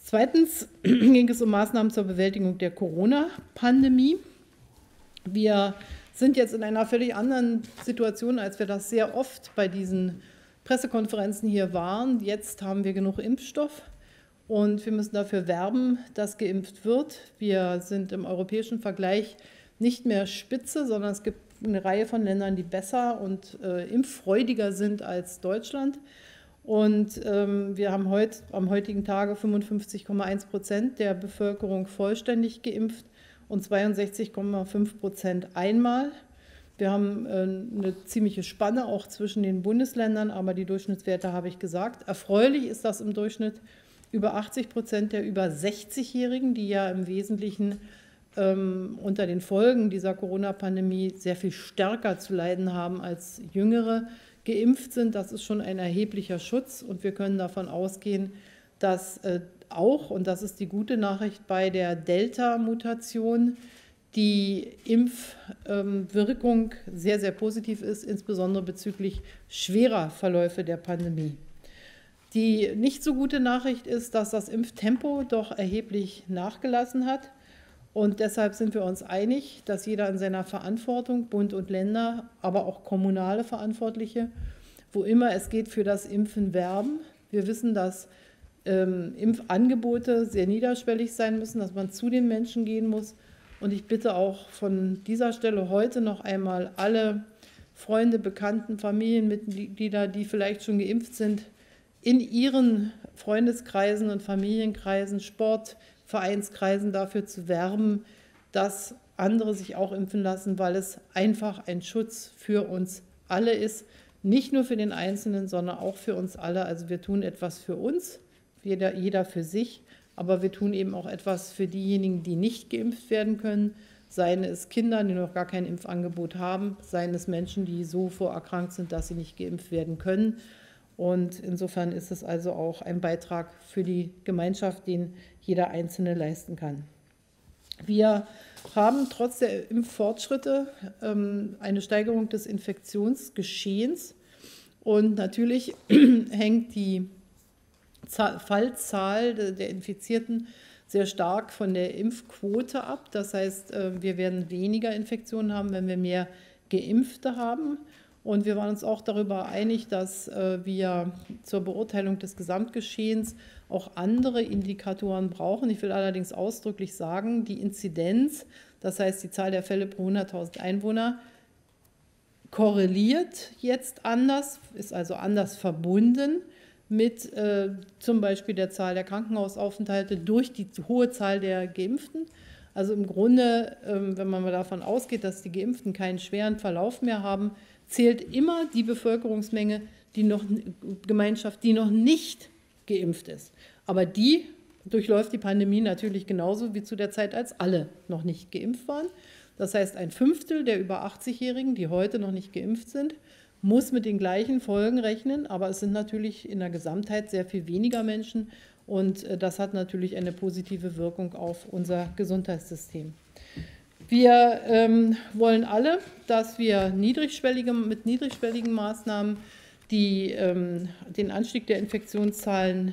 Zweitens ging es um Maßnahmen zur Bewältigung der Corona-Pandemie. Wir sind jetzt in einer völlig anderen Situation, als wir das sehr oft bei diesen Pressekonferenzen hier waren. Jetzt haben wir genug Impfstoff und wir müssen dafür werben, dass geimpft wird. Wir sind im europäischen Vergleich nicht mehr Spitze, sondern es gibt eine Reihe von Ländern, die besser und impffreudiger sind als Deutschland. Und wir haben am heutigen Tage 55,1% der Bevölkerung vollständig geimpft und 62,5% einmal. Wir haben eine ziemliche Spanne auch zwischen den Bundesländern, aber die Durchschnittswerte habe ich gesagt. Erfreulich ist das im Durchschnitt über 80% der über 60-Jährigen, die ja im Wesentlichen unter den Folgen dieser Corona-Pandemie sehr viel stärker zu leiden haben als Jüngere, geimpft sind. Das ist schon ein erheblicher Schutz und wir können davon ausgehen, dass auch, und das ist die gute Nachricht, bei der Delta-Mutation die Impfwirkung sehr, sehr positiv ist, insbesondere bezüglich schwerer Verläufe der Pandemie. Die nicht so gute Nachricht ist, dass das Impftempo doch erheblich nachgelassen hat. Und deshalb sind wir uns einig, dass jeder in seiner Verantwortung, Bund und Länder, aber auch kommunale Verantwortliche, wo immer es geht, für das Impfen werben. Wir wissen, dass Impfangebote sehr niederschwellig sein müssen, dass man zu den Menschen gehen muss. Und ich bitte auch von dieser Stelle heute noch einmal alle Freunde, Bekannten, Familienmitglieder, die vielleicht schon geimpft sind, in ihren Freundeskreisen und Familienkreisen, Sportvereinskreisen dafür zu werben, dass andere sich auch impfen lassen, weil es einfach ein Schutz für uns alle ist. Nicht nur für den Einzelnen, sondern auch für uns alle. Also wir tun etwas für uns, jeder für sich, aber wir tun eben auch etwas für diejenigen, die nicht geimpft werden können, seien es Kinder, die noch gar kein Impfangebot haben, seien es Menschen, die so vorerkrankt sind, dass sie nicht geimpft werden können. Und insofern ist es also auch ein Beitrag für die Gemeinschaft, den jeder Einzelne leisten kann. Wir haben trotz der Impffortschritte eine Steigerung des Infektionsgeschehens. Und natürlich hängt die Fallzahl der Infizierten sehr stark von der Impfquote ab. Das heißt, wir werden weniger Infektionen haben, wenn wir mehr Geimpfte haben. Und wir waren uns auch darüber einig, dass wir zur Beurteilung des Gesamtgeschehens auch andere Indikatoren brauchen. Ich will allerdings ausdrücklich sagen, die Inzidenz, das heißt die Zahl der Fälle pro 100.000 Einwohner, korreliert jetzt anders, ist also anders verbunden mit zum Beispiel der Zahl der Krankenhausaufenthalte durch die hohe Zahl der Geimpften. Also im Grunde, wenn man mal davon ausgeht, dass die Geimpften keinen schweren Verlauf mehr haben, zählt immer die Bevölkerungsmenge, Gemeinschaft, die noch nicht geimpft ist. Aber die durchläuft die Pandemie natürlich genauso wie zu der Zeit, als alle noch nicht geimpft waren. Das heißt, ein Fünftel der über 80-Jährigen, die heute noch nicht geimpft sind, muss mit den gleichen Folgen rechnen. Aber es sind natürlich in der Gesamtheit sehr viel weniger Menschen. Und das hat natürlich eine positive Wirkung auf unser Gesundheitssystem. Wir wollen alle, dass wir mit niedrigschwelligen Maßnahmen den Anstieg der Infektionszahlen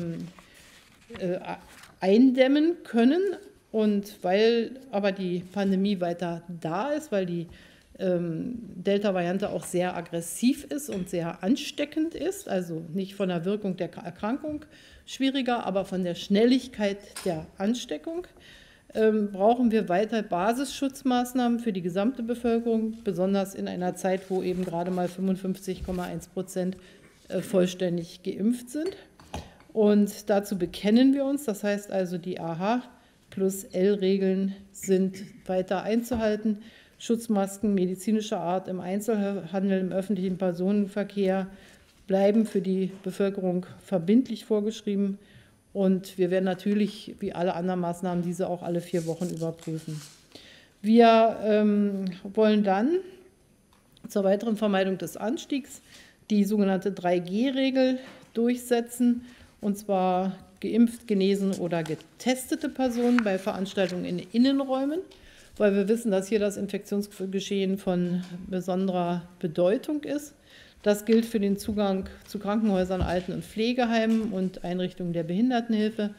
eindämmen können. Und weil aber die Pandemie weiter da ist, weil die Delta-Variante auch sehr aggressiv ist und sehr ansteckend ist, also nicht von der Wirkung der Erkrankung schwieriger, aber von der Schnelligkeit der Ansteckung, brauchen wir weiter Basisschutzmaßnahmen für die gesamte Bevölkerung, besonders in einer Zeit, wo eben gerade mal 55,1% vollständig geimpft sind. Und dazu bekennen wir uns, das heißt also, die AH+L-Regeln sind weiter einzuhalten. Schutzmasken medizinischer Art im Einzelhandel, im öffentlichen Personenverkehr bleiben für die Bevölkerung verbindlich vorgeschrieben. Und wir werden natürlich, wie alle anderen Maßnahmen, diese auch alle 4 Wochen überprüfen. Wir wollen dann zur weiteren Vermeidung des Anstiegs die sogenannte 3G-Regel durchsetzen, und zwar geimpft, genesen oder getestete Personen bei Veranstaltungen in Innenräumen, weil wir wissen, dass hier das Infektionsgeschehen von besonderer Bedeutung ist. Das gilt für den Zugang zu Krankenhäusern, Alten- und Pflegeheimen und Einrichtungen der Behindertenhilfe.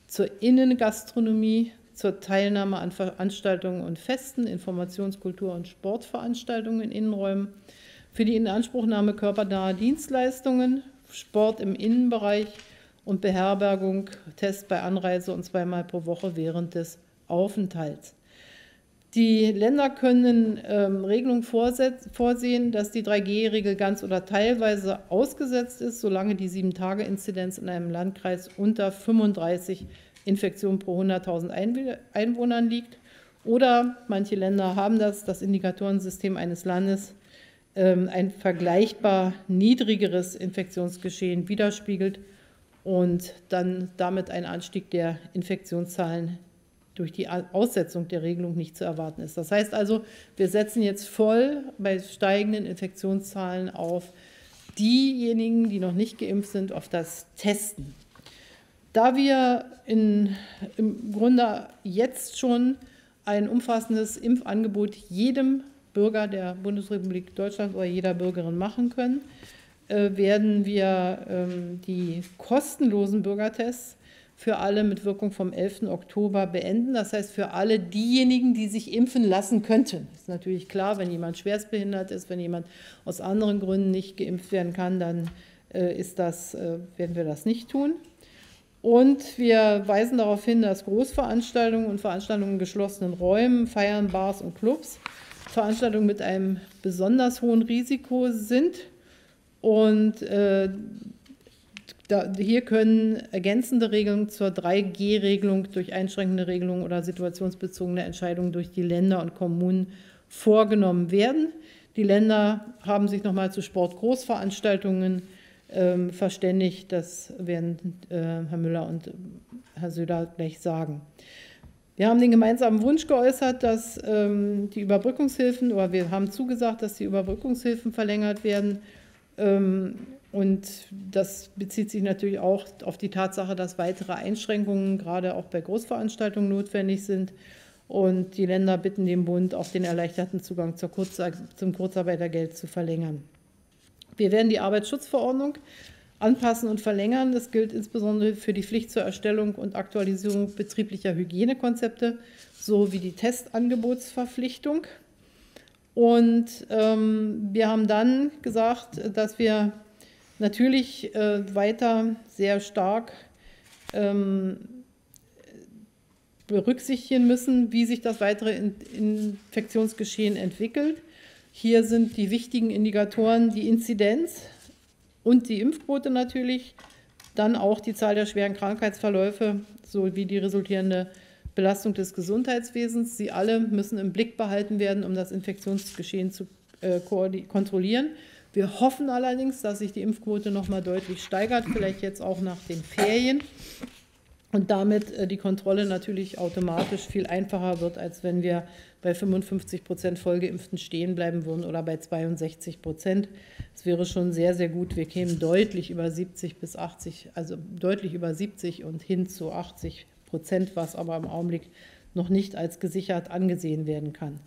zur Innengastronomie, zur Teilnahme an Veranstaltungen und Festen, Informationskultur- und Sportveranstaltungen in Innenräumen, für die Inanspruchnahme körpernaher Dienstleistungen, Sport im Innenbereich und Beherbergung, Test bei Anreise und 2-mal pro Woche während des Aufenthalts. Die Länder können Regelungen vorsehen, dass die 3G-Regel ganz oder teilweise ausgesetzt ist, solange die 7-Tage-Inzidenz in einem Landkreis unter 35 Infektionen pro 100.000 Einwohnern liegt. Oder manche Länder haben das Indikatorensystem eines Landes ein vergleichbar niedrigeres Infektionsgeschehen widerspiegelt und dann damit ein Anstieg der Infektionszahlen durch die Aussetzung der Regelung nicht zu erwarten ist. Das heißt also, wir setzen jetzt voll bei steigenden Infektionszahlen auf diejenigen, die noch nicht geimpft sind, auf das Testen. Da wir im Grunde jetzt schon ein umfassendes Impfangebot jedem Bürger der Bundesrepublik Deutschland oder jeder Bürgerin machen können, werden wir die kostenlosen Bürgertests für alle mit Wirkung vom 11. Oktober beenden. Das heißt, für alle diejenigen, die sich impfen lassen könnten. Das ist natürlich klar, wenn jemand schwerstbehindert ist, wenn jemand aus anderen Gründen nicht geimpft werden kann, dann werden wir das nicht tun. Und wir weisen darauf hin, dass Großveranstaltungen und Veranstaltungen in geschlossenen Räumen, Feiern, Bars und Clubs Veranstaltungen mit einem besonders hohen Risiko sind. Und hier können ergänzende Regelungen zur 3G-Regelung durch einschränkende Regelungen oder situationsbezogene Entscheidungen durch die Länder und Kommunen vorgenommen werden. Die Länder haben sich nochmal zu Sportgroßveranstaltungen verständigt. Das werden Herr Müller und Herr Söder gleich sagen. Wir haben den gemeinsamen Wunsch geäußert, dass die Überbrückungshilfen, oder wir haben zugesagt, dass die Überbrückungshilfen verlängert werden. Und das bezieht sich natürlich auch auf die Tatsache, dass weitere Einschränkungen gerade auch bei Großveranstaltungen notwendig sind. Und die Länder bitten den Bund, auch den erleichterten Zugang zum Kurzarbeitergeld zu verlängern. Wir werden die Arbeitsschutzverordnung anpassen und verlängern. Das gilt insbesondere für die Pflicht zur Erstellung und Aktualisierung betrieblicher Hygienekonzepte sowie die Testangebotsverpflichtung. Und wir haben dann gesagt, dass wir natürlich weiter sehr stark berücksichtigen müssen, wie sich das weitere Infektionsgeschehen entwickelt. Hier sind die wichtigen Indikatoren die Inzidenz und die Impfquote natürlich, dann auch die Zahl der schweren Krankheitsverläufe sowie die resultierende Belastung des Gesundheitswesens. Sie alle müssen im Blick behalten werden, um das Infektionsgeschehen zu kontrollieren. Wir hoffen allerdings, dass sich die Impfquote noch mal deutlich steigert, vielleicht jetzt auch nach den Ferien. Und damit die Kontrolle natürlich automatisch viel einfacher wird, als wenn wir bei 55% Vollgeimpften stehen bleiben würden oder bei 62%. Es wäre schon sehr, sehr gut. Wir kämen deutlich über 70 bis 80, also deutlich über 70 und hin zu 80%, was aber im Augenblick noch nicht als gesichert angesehen werden kann.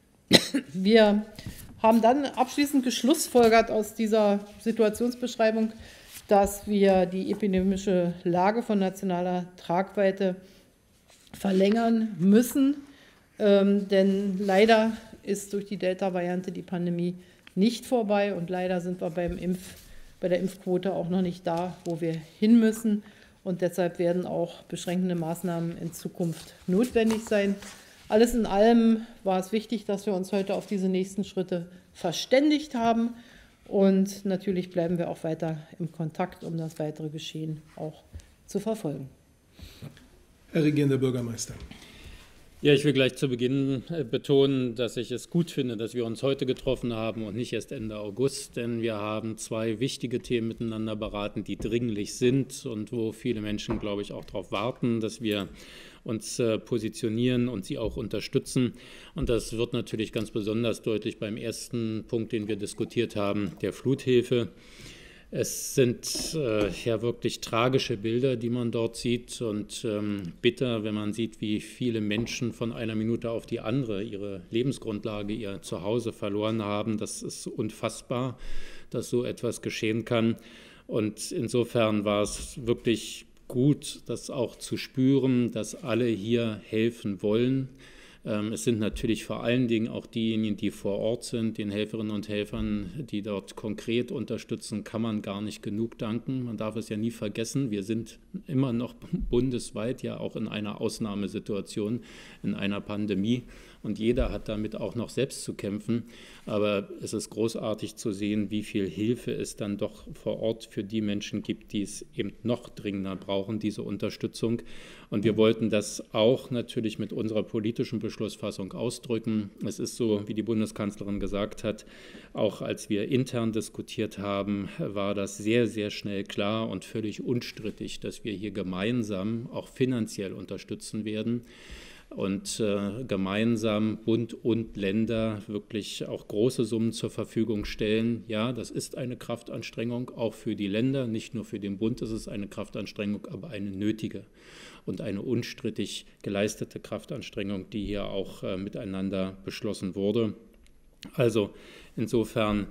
Wir haben dann abschließend geschlussfolgert aus dieser Situationsbeschreibung, dass wir die epidemische Lage von nationaler Tragweite verlängern müssen. Denn leider ist durch die Delta-Variante die Pandemie nicht vorbei und leider sind wir bei der Impfquote auch noch nicht da, wo wir hin müssen. Und deshalb werden auch beschränkende Maßnahmen in Zukunft notwendig sein. Alles in allem war es wichtig, dass wir uns heute auf diese nächsten Schritte verständigt haben. Und natürlich bleiben wir auch weiter im Kontakt, um das weitere Geschehen auch zu verfolgen. Herr Regierender Bürgermeister. Ja, ich will gleich zu Beginn betonen, dass ich es gut finde, dass wir uns heute getroffen haben und nicht erst Ende August, denn wir haben zwei wichtige Themen miteinander beraten, die dringlich sind und wo viele Menschen, glaube ich, auch darauf warten, dass wir uns positionieren und sie auch unterstützen. Und das wird natürlich ganz besonders deutlich beim ersten Punkt, den wir diskutiert haben, der Fluthilfe. Es sind ja wirklich tragische Bilder, die man dort sieht und bitter, wenn man sieht, wie viele Menschen von einer Minute auf die andere ihre Lebensgrundlage, ihr Zuhause verloren haben. Das ist unfassbar, dass so etwas geschehen kann. Und insofern war es wirklich gut, das auch zu spüren, dass alle hier helfen wollen. Es sind natürlich vor allen Dingen auch diejenigen, die vor Ort sind, den Helferinnen und Helfern, die dort konkret unterstützen, kann man gar nicht genug danken. Man darf es ja nie vergessen, wir sind immer noch bundesweit ja auch in einer Ausnahmesituation, in einer Pandemie. Und jeder hat damit auch noch selbst zu kämpfen. Aber es ist großartig zu sehen, wie viel Hilfe es dann doch vor Ort für die Menschen gibt, die es eben noch dringender brauchen, diese Unterstützung. Und wir wollten das auch natürlich mit unserer politischen Beschlussfassung ausdrücken. Es ist so, wie die Bundeskanzlerin gesagt hat, auch als wir intern diskutiert haben, war das sehr, sehr schnell klar und völlig unstrittig, dass wir hier gemeinsam auch finanziell unterstützen werden. Und gemeinsam Bund und Länder wirklich auch große Summen zur Verfügung stellen. Ja, das ist eine Kraftanstrengung, auch für die Länder, nicht nur für den Bund ist es eine Kraftanstrengung, aber eine nötige und eine unstrittig geleistete Kraftanstrengung, die hier auch miteinander beschlossen wurde. Also insofern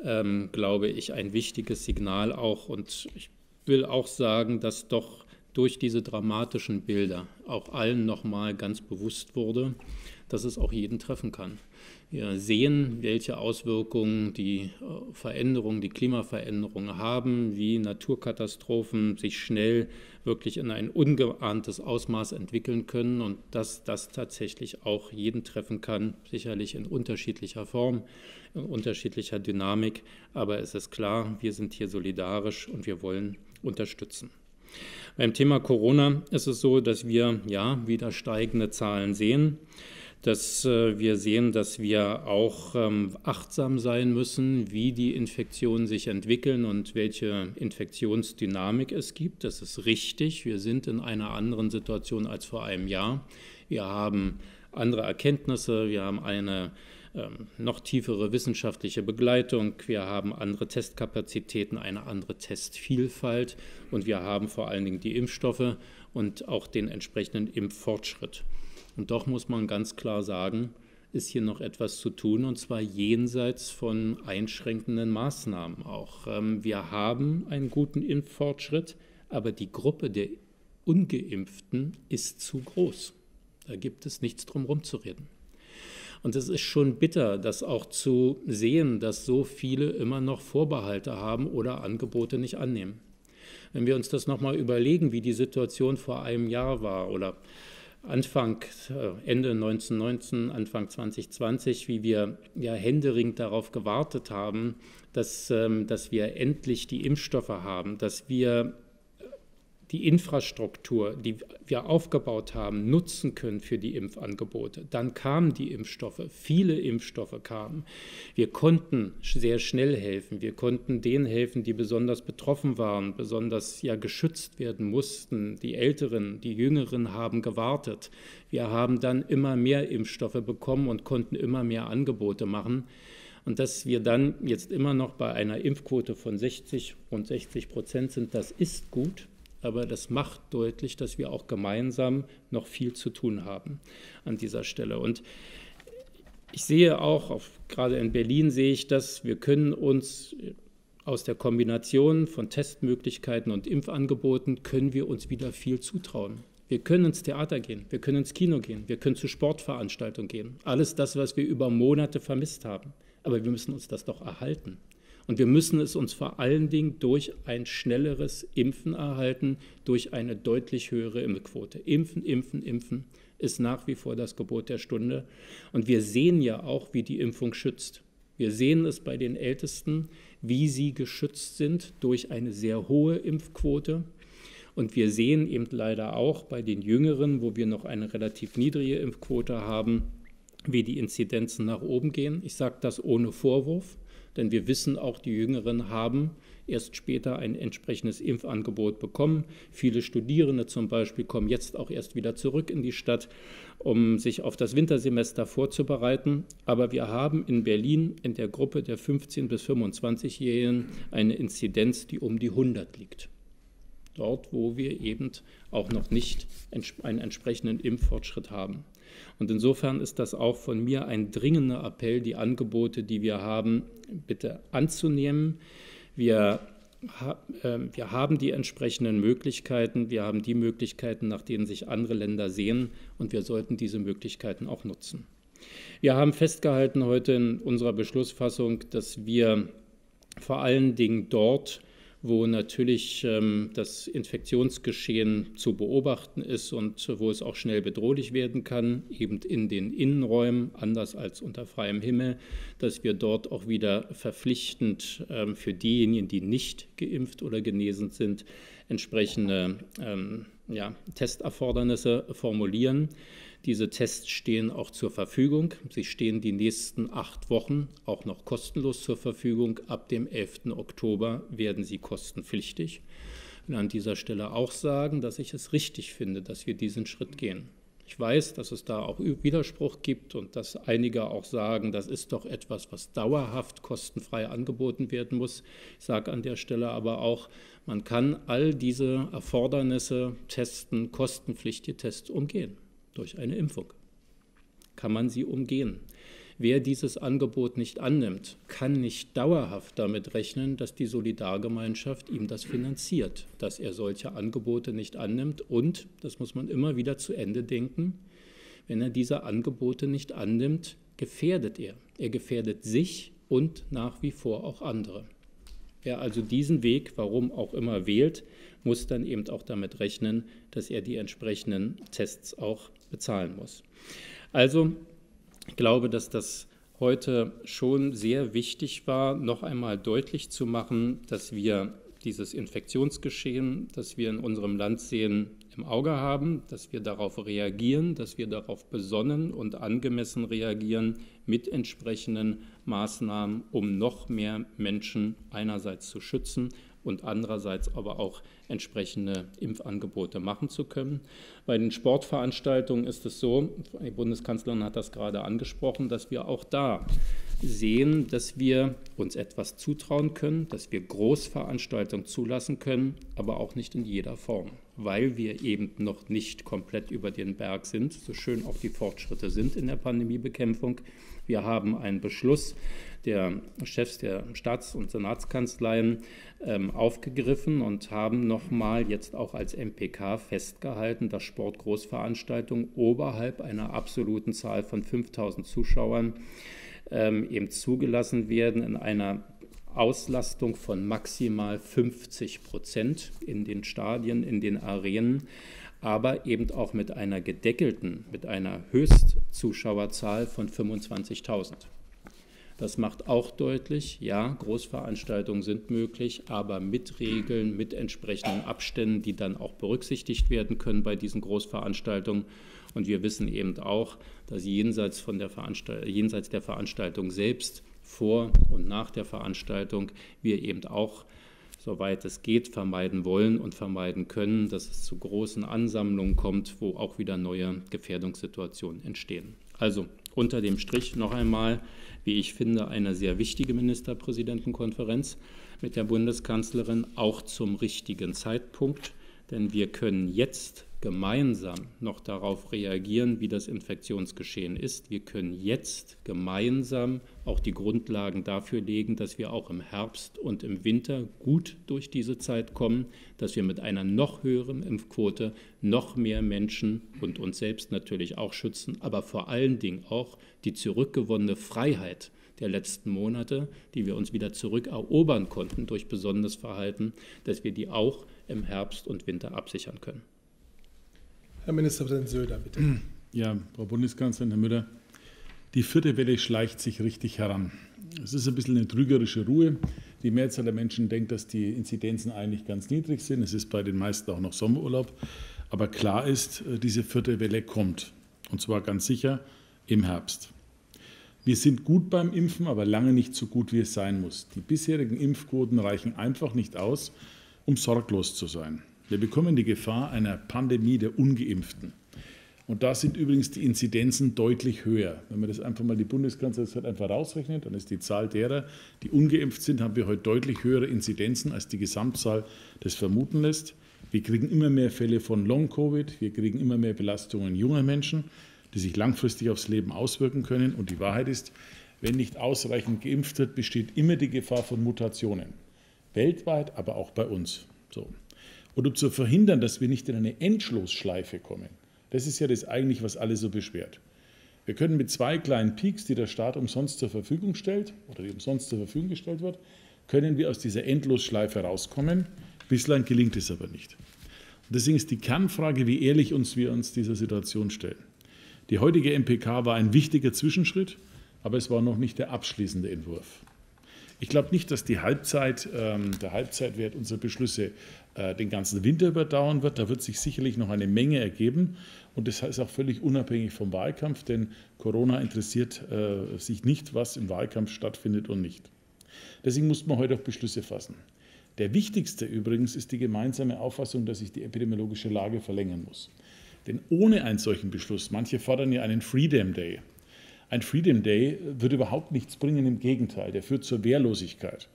glaube ich, ein wichtiges Signal auch, und ich will auch sagen, dass doch durch diese dramatischen Bilder auch allen nochmal ganz bewusst wurde, dass es auch jeden treffen kann. Wir sehen, welche Auswirkungen die Veränderungen, die Klimaveränderungen haben, wie Naturkatastrophen sich schnell wirklich in ein ungeahntes Ausmaß entwickeln können und dass das tatsächlich auch jeden treffen kann, sicherlich in unterschiedlicher Form, in unterschiedlicher Dynamik. Aber es ist klar, wir sind hier solidarisch und wir wollen unterstützen. Beim Thema Corona ist es so, dass wir ja wieder steigende Zahlen sehen, dass wir sehen, dass wir auch achtsam sein müssen, wie die Infektionen sich entwickeln und welche Infektionsdynamik es gibt. Das ist richtig. Wir sind in einer anderen Situation als vor einem Jahr. Wir haben andere Erkenntnisse, wir haben eine noch tiefere wissenschaftliche Begleitung, wir haben andere Testkapazitäten, eine andere Testvielfalt und wir haben vor allen Dingen die Impfstoffe und auch den entsprechenden Impffortschritt. Und doch muss man ganz klar sagen, ist hier noch etwas zu tun, und zwar jenseits von einschränkenden Maßnahmen auch. Wir haben einen guten Impffortschritt, aber die Gruppe der Ungeimpften ist zu groß. Da gibt es nichts drum rumzureden. Und es ist schon bitter, das auch zu sehen, dass so viele immer noch Vorbehalte haben oder Angebote nicht annehmen. Wenn wir uns das nochmal überlegen, wie die Situation vor einem Jahr war oder Ende 1919, Anfang 2020, wie wir ja händeringend darauf gewartet haben, dass wir endlich die Impfstoffe haben, dass wir die Infrastruktur, die wir aufgebaut haben, nutzen können für die Impfangebote. Dann kamen die Impfstoffe, viele Impfstoffe kamen. Wir konnten sehr schnell helfen. Wir konnten denen helfen, die besonders betroffen waren, besonders ja geschützt werden mussten. Die Älteren, die Jüngeren haben gewartet. Wir haben dann immer mehr Impfstoffe bekommen und konnten immer mehr Angebote machen. Und dass wir dann jetzt immer noch bei einer Impfquote von rund 60% sind, das ist gut. Aber das macht deutlich, dass wir auch gemeinsam noch viel zu tun haben an dieser Stelle. Und ich sehe auch, gerade in Berlin sehe ich das, wir können uns aus der Kombination von Testmöglichkeiten und Impfangeboten, können wir uns wieder viel zutrauen. Wir können ins Theater gehen, wir können ins Kino gehen, wir können zu Sportveranstaltungen gehen. Alles das, was wir über Monate vermisst haben. Aber wir müssen uns das doch erhalten. Und wir müssen es uns vor allen Dingen durch ein schnelleres Impfen erhalten, durch eine deutlich höhere Impfquote. Impfen, impfen, impfen ist nach wie vor das Gebot der Stunde. Und wir sehen ja auch, wie die Impfung schützt. Wir sehen es bei den Ältesten, wie sie geschützt sind durch eine sehr hohe Impfquote. Und wir sehen eben leider auch bei den Jüngeren, wo wir noch eine relativ niedrige Impfquote haben, wie die Inzidenzen nach oben gehen. Ich sage das ohne Vorwurf. Denn wir wissen auch, die Jüngeren haben erst später ein entsprechendes Impfangebot bekommen. Viele Studierende zum Beispiel kommen jetzt auch erst wieder zurück in die Stadt, um sich auf das Wintersemester vorzubereiten. Aber wir haben in Berlin in der Gruppe der 15- bis 25-Jährigen eine Inzidenz, die um die 100 liegt. Dort, wo wir eben auch noch nicht einen entsprechenden Impffortschritt haben. Und insofern ist das auch von mir ein dringender Appell, die Angebote, die wir haben, bitte anzunehmen. Wir wir haben die entsprechenden Möglichkeiten, wir haben die Möglichkeiten, nach denen sich andere Länder sehen, und wir sollten diese Möglichkeiten auch nutzen. Wir haben festgehalten heute in unserer Beschlussfassung, dass wir vor allen Dingen dort, wo natürlich das Infektionsgeschehen zu beobachten ist und wo es auch schnell bedrohlich werden kann, eben in den Innenräumen, anders als unter freiem Himmel, dass wir dort auch wieder verpflichtend für diejenigen, die nicht geimpft oder genesen sind, entsprechende Testerfordernisse formulieren. Diese Tests stehen auch zur Verfügung. Sie stehen die nächsten 8 Wochen auch noch kostenlos zur Verfügung. Ab dem 11. Oktober werden sie kostenpflichtig. Ich will an dieser Stelle auch sagen, dass ich es richtig finde, dass wir diesen Schritt gehen. Ich weiß, dass es da auch Widerspruch gibt und dass einige auch sagen, das ist doch etwas, was dauerhaft kostenfrei angeboten werden muss. Ich sage an der Stelle aber auch, man kann all diese Erfordernisse testen, kostenpflichtige Tests umgehen. Durch eine Impfung kann man sie umgehen. Wer dieses Angebot nicht annimmt, kann nicht dauerhaft damit rechnen, dass die Solidargemeinschaft ihm das finanziert, dass er solche Angebote nicht annimmt. Und, das muss man immer wieder zu Ende denken, wenn er diese Angebote nicht annimmt, gefährdet er. Er gefährdet sich und nach wie vor auch andere. Wer also diesen Weg, warum auch immer, wählt, muss dann eben auch damit rechnen, dass er die entsprechenden Tests auch bezahlen muss. Also ich glaube, dass das heute schon sehr wichtig war, noch einmal deutlich zu machen, dass wir dieses Infektionsgeschehen, das wir in unserem Land sehen, im Auge haben, dass wir darauf reagieren, dass wir darauf besonnen und angemessen reagieren mit entsprechenden Maßnahmen, um noch mehr Menschen einerseits zu schützen und andererseits aber auch entsprechende Impfangebote machen zu können. Bei den Sportveranstaltungen ist es so, die Bundeskanzlerin hat das gerade angesprochen, dass wir auch da sehen, dass wir uns etwas zutrauen können, dass wir Großveranstaltungen zulassen können, aber auch nicht in jeder Form, weil wir eben noch nicht komplett über den Berg sind, so schön auch die Fortschritte sind in der Pandemiebekämpfung. Wir haben einen Beschluss der Chefs der Staats- und Senatskanzleien aufgegriffen und haben nochmal jetzt auch als MPK festgehalten, dass Sportgroßveranstaltungen oberhalb einer absoluten Zahl von 5.000 Zuschauern eben zugelassen werden in einer Auslastung von maximal 50% in den Stadien, in den Arenen, aber eben auch mit einer gedeckelten, mit einer Höchstzuschauerzahl von 25.000. Das macht auch deutlich, ja, Großveranstaltungen sind möglich, aber mit Regeln, mit entsprechenden Abständen, die dann auch berücksichtigt werden können bei diesen Großveranstaltungen. Und wir wissen eben auch, dass jenseits der Veranstaltung selbst, vor und nach der Veranstaltung, wir eben auch, soweit es geht, vermeiden wollen und vermeiden können, dass es zu großen Ansammlungen kommt, wo auch wieder neue Gefährdungssituationen entstehen. Also unter dem Strich noch einmal, wie ich finde, eine sehr wichtige Ministerpräsidentenkonferenz mit der Bundeskanzlerin, auch zum richtigen Zeitpunkt, denn wir können jetzt gemeinsam noch darauf reagieren, wie das Infektionsgeschehen ist. Wir können jetzt gemeinsam auch die Grundlagen dafür legen, dass wir auch im Herbst und im Winter gut durch diese Zeit kommen, dass wir mit einer noch höheren Impfquote noch mehr Menschen und uns selbst natürlich auch schützen, aber vor allen Dingen auch die zurückgewonnene Freiheit der letzten Monate, die wir uns wieder zurückerobern konnten durch besonderes Verhalten, dass wir die auch im Herbst und Winter absichern können. Herr Ministerpräsident Söder, bitte. Ja, Frau Bundeskanzlerin, Herr Müller, die 4. Welle schleicht sich richtig heran. Es ist ein bisschen eine trügerische Ruhe. Die Mehrzahl der Menschen denkt, dass die Inzidenzen eigentlich ganz niedrig sind. Es ist bei den meisten auch noch Sommerurlaub. Aber klar ist, diese 4. Welle kommt. Und zwar ganz sicher im Herbst. Wir sind gut beim Impfen, aber lange nicht so gut, wie es sein muss. Die bisherigen Impfquoten reichen einfach nicht aus, um sorglos zu sein. Wir bekommen die Gefahr einer Pandemie der Ungeimpften. Und da sind übrigens die Inzidenzen deutlich höher. Wenn man das einfach mal, die Bundeskanzlerin das einfach rausrechnet, dann ist die Zahl derer, die ungeimpft sind, haben wir heute deutlich höhere Inzidenzen, als die Gesamtzahl das vermuten lässt. Wir kriegen immer mehr Fälle von Long-Covid, wir kriegen immer mehr Belastungen junger Menschen, die sich langfristig aufs Leben auswirken können. Und die Wahrheit ist, wenn nicht ausreichend geimpft wird, besteht immer die Gefahr von Mutationen. weltweit, aber auch bei uns. So. Und um zu verhindern, dass wir nicht in eine Endlosschleife kommen, das ist ja das eigentlich, was alle so beschwert. Wir können mit 2 kleinen Peaks, die der Staat umsonst zur Verfügung stellt oder die umsonst zur Verfügung gestellt wird, können wir aus dieser Endlosschleife rauskommen. Bislang gelingt es aber nicht. Und deswegen ist die Kernfrage, wie ehrlich wir uns dieser Situation stellen. Die heutige MPK war ein wichtiger Zwischenschritt, aber es war noch nicht der abschließende Entwurf. Ich glaube nicht, dass der Halbzeitwert unserer Beschlüsse den ganzen Winter überdauern wird. Da wird sich sicherlich noch eine Menge ergeben. Und das ist auch völlig unabhängig vom Wahlkampf, denn Corona interessiert sich nicht, was im Wahlkampf stattfindet und nicht. Deswegen muss man heute auch Beschlüsse fassen. Der wichtigste übrigens ist die gemeinsame Auffassung, dass sich die epidemiologische Lage verlängern muss. Denn ohne einen solchen Beschluss, manche fordern ja einen Freedom Day. Ein Freedom Day wird überhaupt nichts bringen, im Gegenteil, der führt zur Wehrlosigkeit.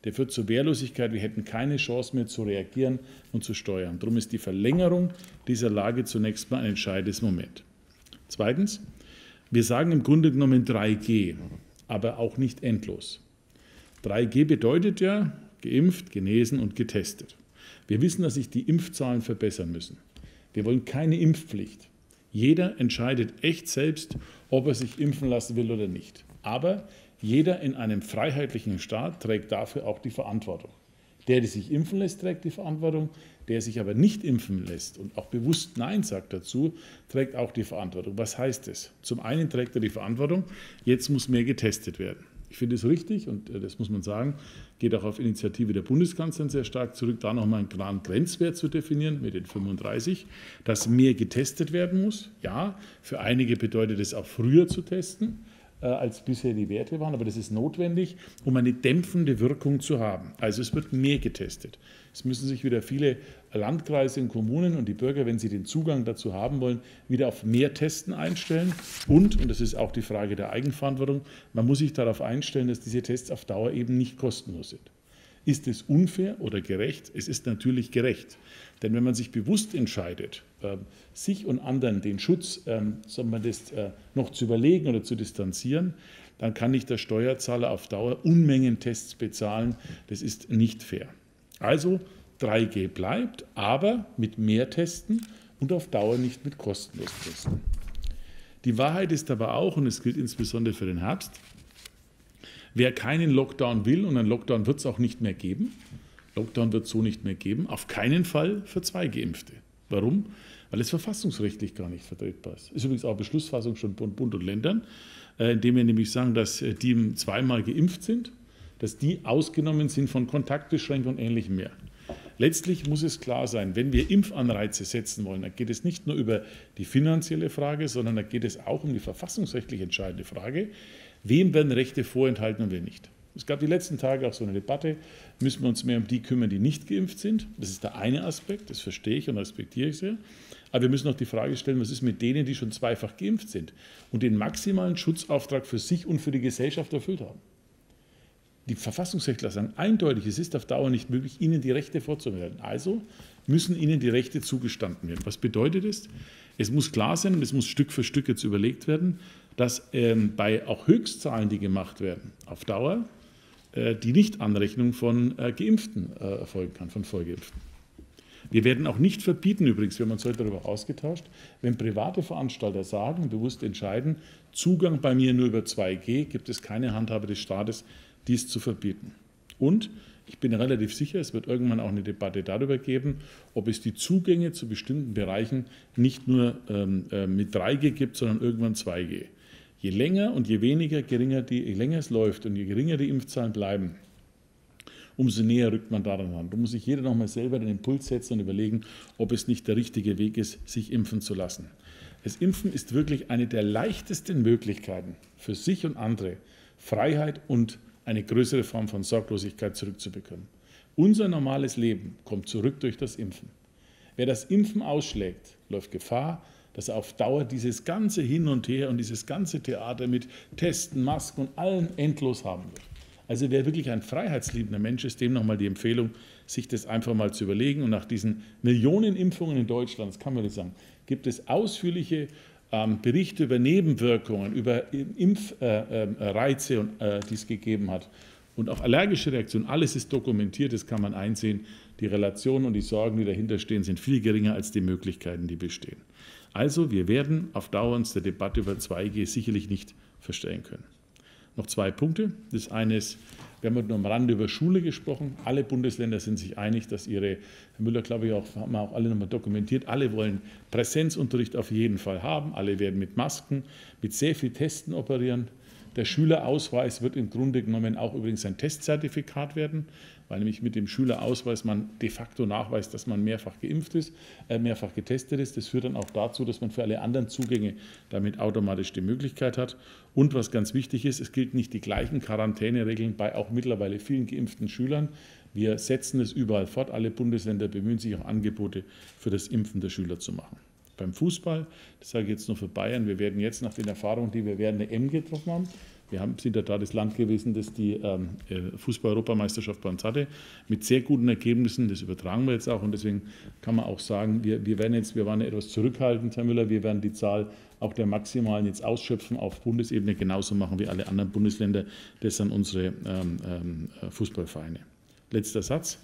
Wir hätten keine Chance mehr zu reagieren und zu steuern. Darum ist die Verlängerung dieser Lage zunächst mal ein entscheidendes Moment. Zweitens, wir sagen im Grunde genommen 3G, aber auch nicht endlos. 3G bedeutet ja geimpft, genesen und getestet. Wir wissen, dass sich die Impfzahlen verbessern müssen. Wir wollen keine Impfpflicht. Jeder entscheidet echt selbst, ob er sich impfen lassen will oder nicht. Aber jeder in einem freiheitlichen Staat trägt dafür auch die Verantwortung. Der sich impfen lässt, trägt die Verantwortung. Der sich aber nicht impfen lässt und auch bewusst Nein sagt dazu, trägt auch die Verantwortung. Was heißt das? Zum einen trägt er die Verantwortung, jetzt muss mehr getestet werden. Ich finde es richtig, und das muss man sagen, geht auch auf Initiative der Bundeskanzlerin sehr stark zurück, da nochmal einen klaren Grenzwert zu definieren mit den 35, dass mehr getestet werden muss. Ja, für einige bedeutet es auch früher zu testen, als bisher die Werte waren, aber das ist notwendig, um eine dämpfende Wirkung zu haben. Also es wird mehr getestet. Es müssen sich wieder viele Landkreise und Kommunen und die Bürger, wenn sie den Zugang dazu haben wollen, wieder auf mehr Testen einstellen. Und das ist auch die Frage der Eigenverantwortung, man muss sich darauf einstellen, dass diese Tests auf Dauer eben nicht kostenlos sind. Ist es unfair oder gerecht? Es ist natürlich gerecht. Denn wenn man sich bewusst entscheidet, sich und anderen den Schutz noch zu überlegen oder zu distanzieren, dann kann nicht der Steuerzahler auf Dauer Unmengen Tests bezahlen. Das ist nicht fair. Also 3G bleibt, aber mit mehr Testen und auf Dauer nicht mit kostenlos Testen. Die Wahrheit ist aber auch, und es gilt insbesondere für den Herbst, wer keinen Lockdown will, und einen Lockdown wird es auch nicht mehr geben, Lockdown wird es so nicht mehr geben, auf keinen Fall für 2 Geimpfte. Warum? Weil es verfassungsrechtlich gar nicht vertretbar ist. Ist übrigens auch Beschlussfassung schon von Bund und Ländern, indem wir nämlich sagen, dass die zweimal geimpft sind, dass die ausgenommen sind von Kontaktbeschränkungen und Ähnlichem mehr. Letztlich muss es klar sein, wenn wir Impfanreize setzen wollen, dann geht es nicht nur über die finanzielle Frage, sondern da geht es auch um die verfassungsrechtlich entscheidende Frage, wem werden Rechte vorenthalten und wem nicht. Es gab die letzten Tage auch so eine Debatte, müssen wir uns mehr um die kümmern, die nicht geimpft sind. Das ist der eine Aspekt, das verstehe ich und respektiere ich sehr. Aber wir müssen auch die Frage stellen, was ist mit denen, die schon zweifach geimpft sind und den maximalen Schutzauftrag für sich und für die Gesellschaft erfüllt haben. Die Verfassungsrechtler sagen eindeutig, es ist auf Dauer nicht möglich, ihnen die Rechte vorzuenthalten. Also müssen ihnen die Rechte zugestanden werden. Was bedeutet das? Es muss klar sein, und es muss Stück für Stück jetzt überlegt werden, dass bei auch Höchstzahlen, die gemacht werden, auf Dauer die Nichtanrechnung von Geimpften erfolgen kann, von Vollgeimpften. Wir werden auch nicht verbieten, übrigens, wir haben uns heute darüber ausgetauscht, wenn private Veranstalter sagen, bewusst entscheiden, Zugang bei mir nur über 2G, gibt es keine Handhabe des Staates, dies zu verbieten. Und ich bin relativ sicher, es wird irgendwann auch eine Debatte darüber geben, ob es die Zugänge zu bestimmten Bereichen nicht nur mit 3G gibt, sondern irgendwann 2G. Je länger und je länger es läuft und je geringer die Impfzahlen bleiben, umso näher rückt man daran ran. Da muss sich jeder nochmal selber den Impuls setzen und überlegen, ob es nicht der richtige Weg ist, sich impfen zu lassen. Das Impfen ist wirklich eine der leichtesten Möglichkeiten für sich und andere, Freiheit und eine größere Form von Sorglosigkeit zurückzubekommen. Unser normales Leben kommt zurück durch das Impfen. Wer das Impfen ausschlägt, läuft Gefahr, dass er auf Dauer dieses ganze Hin und Her und dieses ganze Theater mit Testen, Masken und allem endlos haben wird. Also wer wirklich ein freiheitsliebender Mensch ist, dem nochmal die Empfehlung, sich das einfach mal zu überlegen. Und nach diesen Millionen Impfungen in Deutschland, das kann man nicht sagen, gibt es ausführliche Berichte über Nebenwirkungen, über Impfreize, die es gegeben hat. Und auch allergische Reaktionen, alles ist dokumentiert, das kann man einsehen. Die Relationen und die Sorgen, die dahinter stehen, sind viel geringer als die Möglichkeiten, die bestehen. Also wir werden auf Dauer uns der Debatte über 2G sicherlich nicht verstellen können. Noch 2 Punkte. Das eine ist, wir haben heute nur am Rande über Schule gesprochen. Alle Bundesländer sind sich einig, dass ihre, Herr Müller, glaube ich, haben wir auch alle nochmal dokumentiert, alle wollen Präsenzunterricht auf jeden Fall haben. Alle werden mit Masken, mit sehr viel Testen operieren. Der Schülerausweis wird im Grunde genommen auch übrigens ein Testzertifikat werden, weil nämlich mit dem Schülerausweis man de facto nachweist, dass man mehrfach geimpft ist, mehrfach getestet ist. Das führt dann auch dazu, dass man für alle anderen Zugänge damit automatisch die Möglichkeit hat. Und was ganz wichtig ist, es gilt nicht die gleichen Quarantäneregeln bei auch mittlerweile vielen geimpften Schülern. Wir setzen es überall fort. Alle Bundesländer bemühen sich auch Angebote für das Impfen der Schüler zu machen. Beim Fußball, das sage ich jetzt nur für Bayern, wir werden jetzt nach den Erfahrungen, die wir während der EM getroffen haben, sind ja da das Land gewesen, das die Fußball-Europameisterschaft bei uns hatte, mit sehr guten Ergebnissen. Das übertragen wir jetzt auch und deswegen kann man auch sagen, wir waren ja etwas zurückhaltend, Herr Müller, wir werden die Zahl auch der Maximalen jetzt ausschöpfen, auf Bundesebene genauso machen wie alle anderen Bundesländer. Das sind unsere Fußballvereine. Letzter Satz.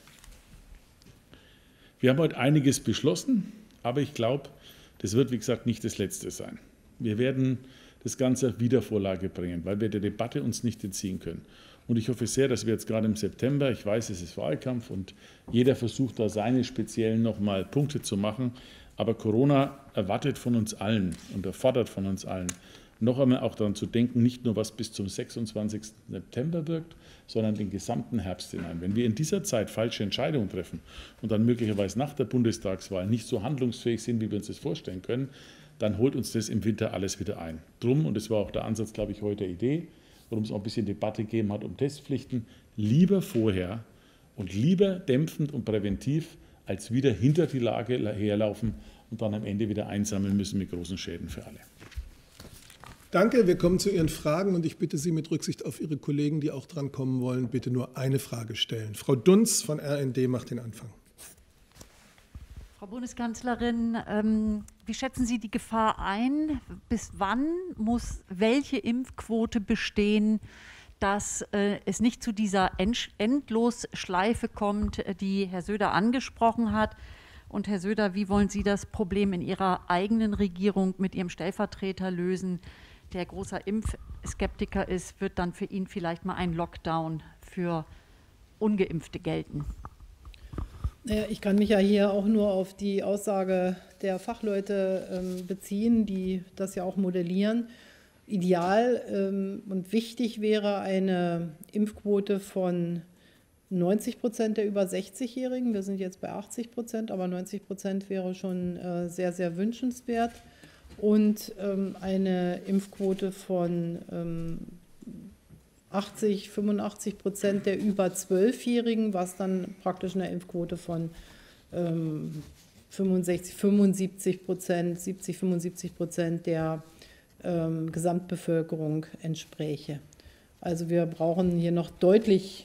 Wir haben heute einiges beschlossen, aber ich glaube, das wird, wie gesagt, nicht das Letzte sein. Wir werden das Ganze auf Wiedervorlage bringen, weil wir der Debatte uns nicht entziehen können. Und ich hoffe sehr, dass wir jetzt gerade im September, ich weiß, es ist Wahlkampf und jeder versucht da seine speziellen nochmal Punkte zu machen, aber Corona erwartet von uns allen und erfordert von uns allen, noch einmal auch daran zu denken, nicht nur was bis zum 26. September wirkt, sondern den gesamten Herbst hinein. Wenn wir in dieser Zeit falsche Entscheidungen treffen und dann möglicherweise nach der Bundestagswahl nicht so handlungsfähig sind, wie wir uns das vorstellen können, dann holt uns das im Winter alles wieder ein. Drum, und das war auch der Ansatz, glaube ich, heute der Idee, worum es auch ein bisschen Debatte gegeben hat um Testpflichten, lieber vorher und lieber dämpfend und präventiv, als wieder hinter die Lage herlaufen und dann am Ende wieder einsammeln müssen mit großen Schäden für alle. Danke, wir kommen zu Ihren Fragen und ich bitte Sie mit Rücksicht auf Ihre Kollegen, die auch dran kommen wollen, bitte nur eine Frage stellen. Frau Dunz von RND macht den Anfang. Frau Bundeskanzlerin, wie schätzen Sie die Gefahr ein? Bis wann muss welche Impfquote bestehen, dass es nicht zu dieser Endlosschleife kommt, die Herr Söder angesprochen hat? Und Herr Söder, wie wollen Sie das Problem in Ihrer eigenen Regierung mit Ihrem Stellvertreter lösen, der großer Impfskeptiker ist? Wird dann für ihn vielleicht mal ein Lockdown für Ungeimpfte gelten? Naja, ich kann mich ja hier auch nur auf die Aussage der Fachleute beziehen, die das ja auch modellieren. Ideal und wichtig wäre eine Impfquote von 90% der über 60-Jährigen. Wir sind jetzt bei 80%, aber 90% wäre schon sehr, sehr wünschenswert. Und eine Impfquote von 85% der über 12-Jährigen, was dann praktisch einer Impfquote von 70-75% der Gesamtbevölkerung entspräche. Also wir brauchen hier noch deutlich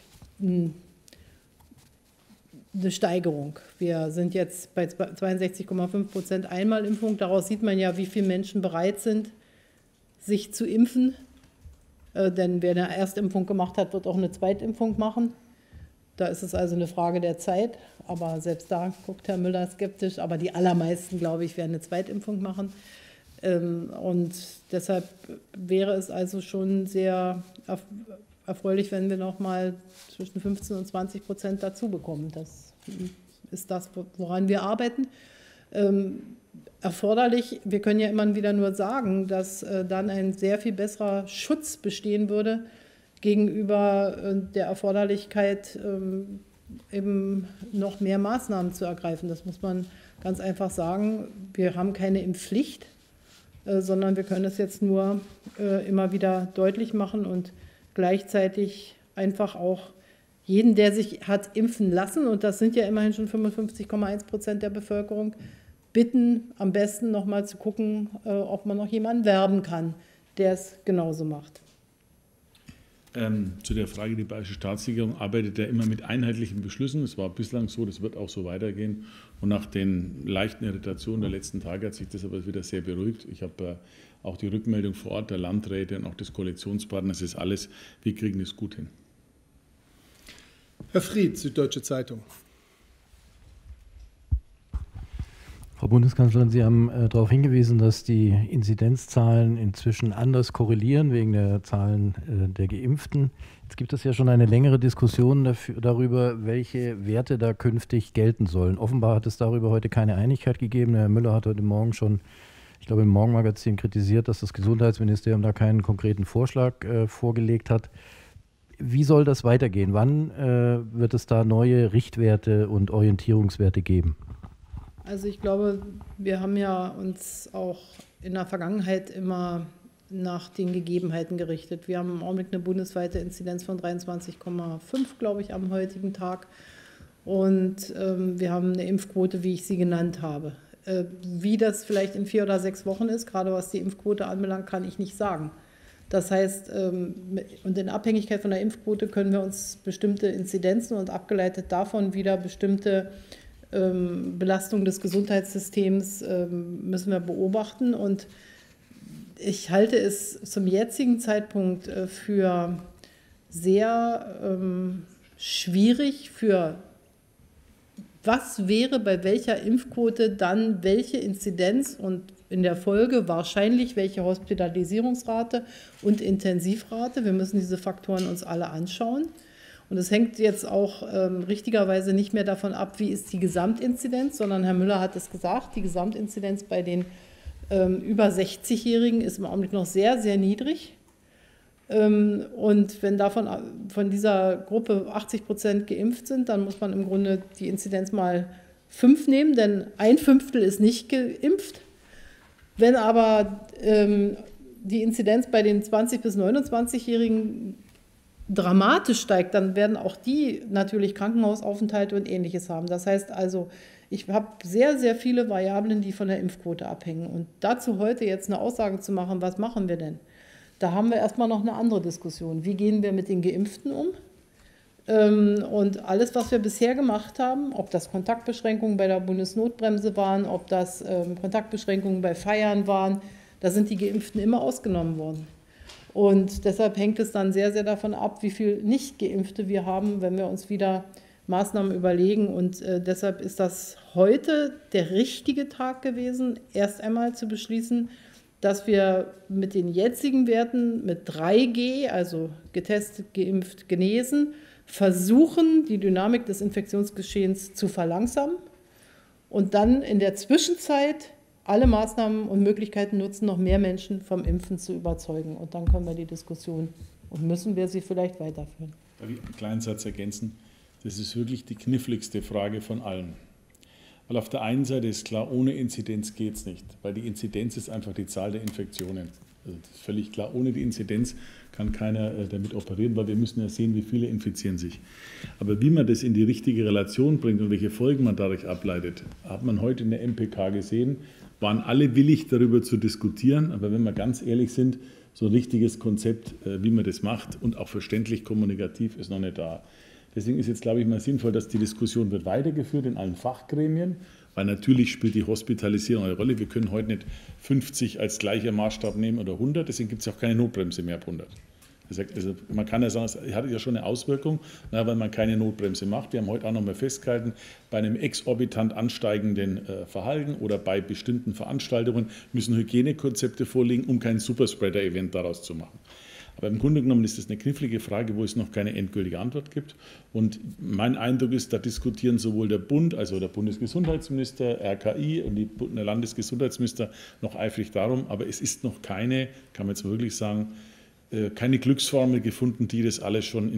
eine Steigerung. Wir sind jetzt bei 62,5% Einmalimpfung. Daraus sieht man ja, wie viele Menschen bereit sind, sich zu impfen. Denn wer eine Erstimpfung gemacht hat, wird auch eine Zweitimpfung machen. Da ist es also eine Frage der Zeit. Aber selbst da guckt Herr Müller skeptisch. Aber die allermeisten, glaube ich, werden eine Zweitimpfung machen. Und deshalb wäre es also schon sehr erfreulich, wenn wir noch mal zwischen 15 und 20% dazu bekommen. Das ist das, woran wir arbeiten. Erforderlich, wir können ja immer wieder nur sagen, dass dann ein sehr viel besserer Schutz bestehen würde gegenüber der Erforderlichkeit, eben noch mehr Maßnahmen zu ergreifen. Das muss man ganz einfach sagen. Wir haben keine Impfpflicht, sondern wir können es jetzt nur immer wieder deutlich machen und gleichzeitig einfach auch jeden, der sich hat impfen lassen, und das sind ja immerhin schon 55,1% der Bevölkerung, bitten, am besten noch mal zu gucken, ob man noch jemanden werben kann, der es genauso macht. Zu der Frage, die Bayerische Staatsregierung arbeitet ja immer mit einheitlichen Beschlüssen. Das war bislang so, das wird auch so weitergehen. Und nach den leichten Irritationen der letzten Tage hat sich das aber wieder sehr beruhigt. Ich habe auch die Rückmeldung vor Ort der Landräte und auch des Koalitionspartners, ist alles, wir kriegen es gut hin. Herr Fried, Süddeutsche Zeitung. Frau Bundeskanzlerin, Sie haben darauf hingewiesen, dass die Inzidenzzahlen inzwischen anders korrelieren wegen der Zahlen der Geimpften. Jetzt gibt es ja schon eine längere Diskussion darüber, welche Werte da künftig gelten sollen. Offenbar hat es darüber heute keine Einigkeit gegeben. Herr Müller hat heute Morgen schon, ich glaube im Morgenmagazin, kritisiert, dass das Gesundheitsministerium da keinen konkreten Vorschlag vorgelegt hat. Wie soll das weitergehen? Wann wird es da neue Richtwerte und Orientierungswerte geben? Also ich glaube, wir haben ja uns auch in der Vergangenheit immer nach den Gegebenheiten gerichtet. Wir haben im Augenblick eine bundesweite Inzidenz von 23,5, glaube ich, am heutigen Tag. Und wir haben eine Impfquote, wie ich sie genannt habe. Wie das vielleicht in 4 oder 6 Wochen ist, gerade was die Impfquote anbelangt, kann ich nicht sagen. Das heißt, und in Abhängigkeit von der Impfquote können wir uns bestimmte Inzidenzen und abgeleitet davon wieder bestimmte Belastung des Gesundheitssystems müssen wir beobachten. Und ich halte es zum jetzigen Zeitpunkt für sehr schwierig, für was wäre bei welcher Impfquote dann welche Inzidenz und in der Folge wahrscheinlich welche Hospitalisierungsrate und Intensivrate. Wir müssen diese Faktoren uns alle anschauen. Und es hängt jetzt auch richtigerweise nicht mehr davon ab, wie ist die Gesamtinzidenz, sondern Herr Müller hat es gesagt, die Gesamtinzidenz bei den über 60-Jährigen ist im Augenblick noch sehr, sehr niedrig. Und wenn von dieser Gruppe 80% geimpft sind, dann muss man im Grunde die Inzidenz mal 5 nehmen, denn 1/5 ist nicht geimpft. Wenn aber die Inzidenz bei den 20- bis 29-Jährigen dramatisch steigt, dann werden auch die natürlich Krankenhausaufenthalte und Ähnliches haben. Das heißt also, ich habe sehr, sehr viele Variablen, die von der Impfquote abhängen. Und dazu heute jetzt eine Aussage zu machen, was machen wir denn? Da haben wir erstmal noch eine andere Diskussion. Wie gehen wir mit den Geimpften um? Und alles, was wir bisher gemacht haben, ob das Kontaktbeschränkungen bei der Bundesnotbremse waren, ob das Kontaktbeschränkungen bei Feiern waren, da sind die Geimpften immer ausgenommen worden. Und deshalb hängt es dann sehr, sehr davon ab, wie viel Nicht-Geimpfte wir haben, wenn wir uns wieder Maßnahmen überlegen. Und deshalb ist das heute der richtige Tag gewesen, erst einmal zu beschließen, dass wir mit den jetzigen Werten mit 3G, also getestet, geimpft, genesen, versuchen, die Dynamik des Infektionsgeschehens zu verlangsamen und dann in der Zwischenzeit alle Maßnahmen und Möglichkeiten nutzen, noch mehr Menschen vom Impfen zu überzeugen. Und dann können wir die Diskussion und müssen wir sie vielleicht weiterführen. Darf ich einen kleinen Satz ergänzen? Das ist wirklich die kniffligste Frage von allen. Weil auf der einen Seite ist klar, ohne Inzidenz geht es nicht, weil die Inzidenz ist einfach die Zahl der Infektionen. Also das ist völlig klar, ohne die Inzidenz kann keiner damit operieren, weil wir müssen ja sehen, wie viele infizieren sich. Aber wie man das in die richtige Relation bringt und welche Folgen man dadurch ableitet, hat man heute in der MPK gesehen, waren alle willig, darüber zu diskutieren. Aber wenn wir ganz ehrlich sind, so ein richtiges Konzept, wie man das macht und auch verständlich kommunikativ, ist noch nicht da. Deswegen ist jetzt, glaube ich, mal sinnvoll, dass die Diskussion wird weitergeführt in allen Fachgremien, weil natürlich spielt die Hospitalisierung eine Rolle. Wir können heute nicht 50 als gleicher Maßstab nehmen oder 100, deswegen gibt es auch keine Notbremse mehr ab 100. Also man kann ja sagen, es hat ja schon eine Auswirkung, weil man keine Notbremse macht. Wir haben heute auch noch mal festgehalten, bei einem exorbitant ansteigenden Verhalten oder bei bestimmten Veranstaltungen müssen Hygienekonzepte vorliegen, um kein Superspreader-Event daraus zu machen. Aber im Grunde genommen ist das eine knifflige Frage, wo es noch keine endgültige Antwort gibt. Und mein Eindruck ist, da diskutieren sowohl der Bund, also der Bundesgesundheitsminister, RKI und der Landesgesundheitsminister noch eifrig darum. Aber es ist noch keine, kann man jetzt wirklich sagen, keine Glücksformel gefunden, die das alles schon